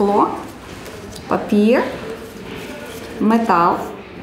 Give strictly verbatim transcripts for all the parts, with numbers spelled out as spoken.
скло, папір, метал,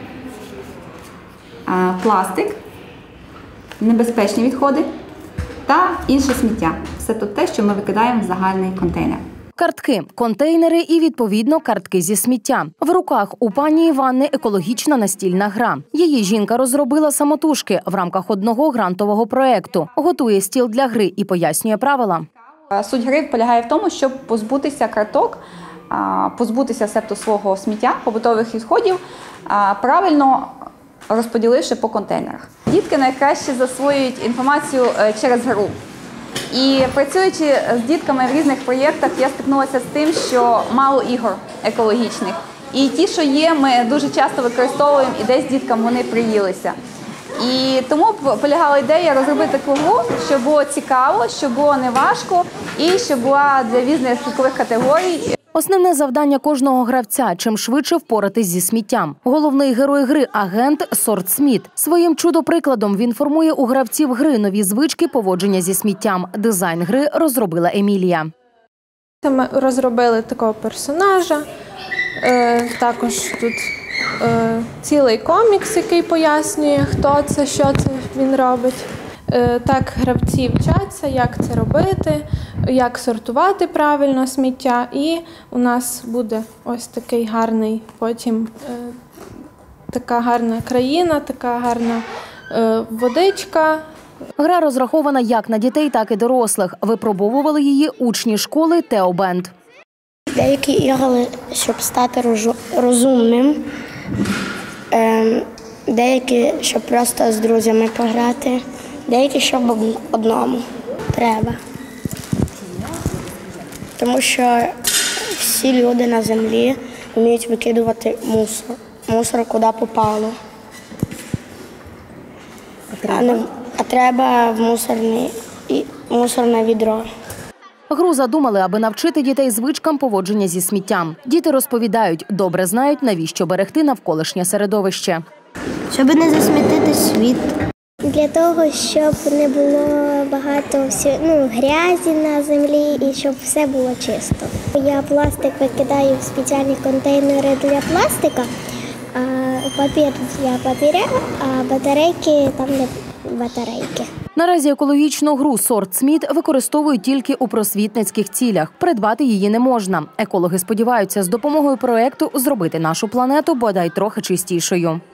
пластик, небезпечні відходи та інше сміття. Все тут те, що ми викидаємо в загальний контейнер. Картки, контейнери і, відповідно, картки зі сміття. В руках у пані Іванни екологічна настільна гра. Її жінка розробила самотужки в рамках одного грантового проєкту. Готує стіл для гри і пояснює правила. Суть гри полягає в тому, щоб позбутися карток, позбутися себто свого сміття, побутових відходів, правильно розподіливши по контейнерах. Дітки найкраще засвоюють інформацію через гру. І працюючи з дітками в різних проєктах, я стикнулася з тим, що мало ігор екологічних. І ті, що є, ми дуже часто використовуємо, і десь діткам вони приїлися. І тому полягала ідея розробити таку гру, щоб було цікаво, щоб було неважко і щоб була для різних вікових категорій. Основне завдання кожного гравця – чим швидше впоратись зі сміттям. Головний герой гри – агент Сорт Сміт. Своїм чудо-прикладом він формує у гравців гри нові звички поводження зі сміттям. Дизайн гри розробила Емілія. Ми розробили такого персонажа, також тут цілий комікс, який пояснює, хто це, що це він робить. Так гравці вчаться, як це робити, як сортувати правильно сміття. І у нас буде ось такий гарний, потім е, така гарна країна, така гарна е, водичка. Гра розрахована як на дітей, так і дорослих. Випробовували її учні школи Тео Бенд. Деякі ігри, щоб стати розумним, е, деякі, щоб просто з друзями пограти. Деякі, щоб одному треба. Тому що всі люди на землі вміють викидувати мусор. Мусор куди попало. А треба, а не, а треба в мусорне, мусорне відро. Гру задумали, аби навчити дітей звичкам поводження зі сміттям. Діти розповідають, добре знають, навіщо берегти навколишнє середовище. Щоб не засмітити світ. Для того, щоб не було багато ну, грязі на землі і щоб все було чисто. Я пластик викидаю в спеціальні контейнери для пластика, а папір для папіря, а батарейки там для батарейки. Наразі екологічну гру «Сорт Сміт» використовують тільки у просвітницьких цілях. Придбати її не можна. Екологи сподіваються з допомогою проєкту зробити нашу планету бодай трохи чистішою.